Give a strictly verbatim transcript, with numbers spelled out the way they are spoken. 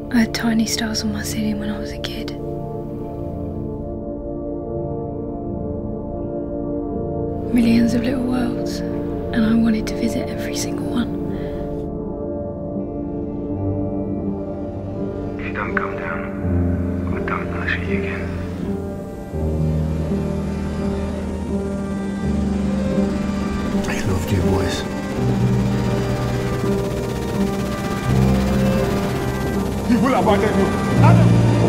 I had tiny stars on my ceiling when I was a kid. Millions of little worlds, and I wanted to visit every single one. If you don't come down, I don't want to see you again. I loved you, boys. He will abandon you. Adam!